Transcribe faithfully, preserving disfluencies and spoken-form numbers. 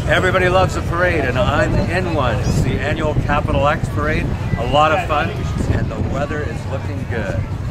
Everybody loves a parade, and I'm in one. It's the annual Capital X Parade. A lot of fun, and the weather is looking good.